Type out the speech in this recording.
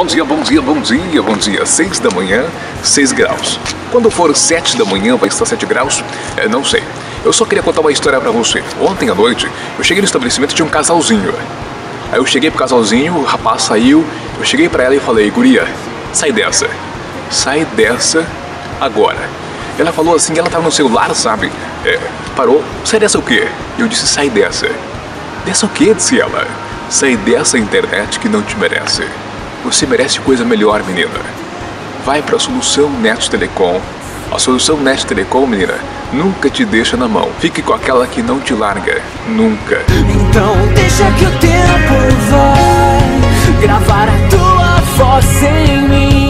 Bom dia, bom dia, bom dia, bom dia. 6 da manhã, 6 graus. Quando for 7 da manhã, vai estar 7 graus? Não sei. Eu só queria contar uma história pra você. Ontem à noite, eu cheguei no estabelecimento de um casalzinho. Aí eu cheguei pro casalzinho, o rapaz saiu, eu cheguei pra ela e falei, guria, sai dessa. Sai dessa agora. Ela falou assim, ela tava no celular, sabe? Parou, sai dessa o quê? Eu disse, sai dessa. Dessa o quê? Disse ela. Sai dessa internet que não te merece. Você merece coisa melhor, menina. Vai pra Solução Net Telecom. A Solução Net Telecom, menina, nunca te deixa na mão. Fique com aquela que não te larga. Nunca. Então deixa que o tempo vai gravar a tua voz em mim.